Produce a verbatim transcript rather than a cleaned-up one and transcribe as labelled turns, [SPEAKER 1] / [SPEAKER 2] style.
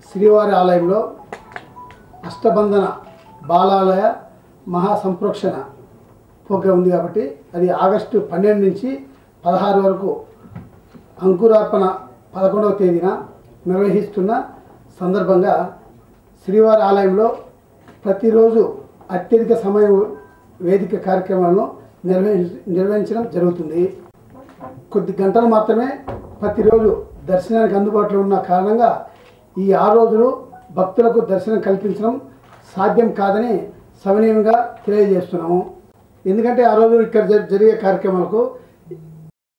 [SPEAKER 1] శ్రీవారి ఆలయంలో అష్టబంధన బాలాలయ మహాసంప్రోక్షణ ప్రోగ్రాం ఉంది కాబట్టి అది ఆగస్టు పన్నెండు నుంచి పదహారు వరకు అంకురార్పణ పదకొండవ తేదీన నిర్వహిస్తున్న సందర్భంగా శ్రీవారి ఆలయంలో ప్రతిరోజు అత్యధిక సమయం వేదిక కార్యక్రమాలను నిర్వహించ నిర్వహించడం జరుగుతుంది. కొద్ది గంటలు మాత్రమే ప్రతిరోజు దర్శనానికి అందుబాటులో ఉన్న కారణంగా ఈ ఆరు రోజులు భక్తులకు దర్శనం కల్పించడం సాధ్యం కాదని సవినయంగా తెలియజేస్తున్నాము. ఎందుకంటే ఆ రోజు ఇక్కడ జరిగే కార్యక్రమాలకు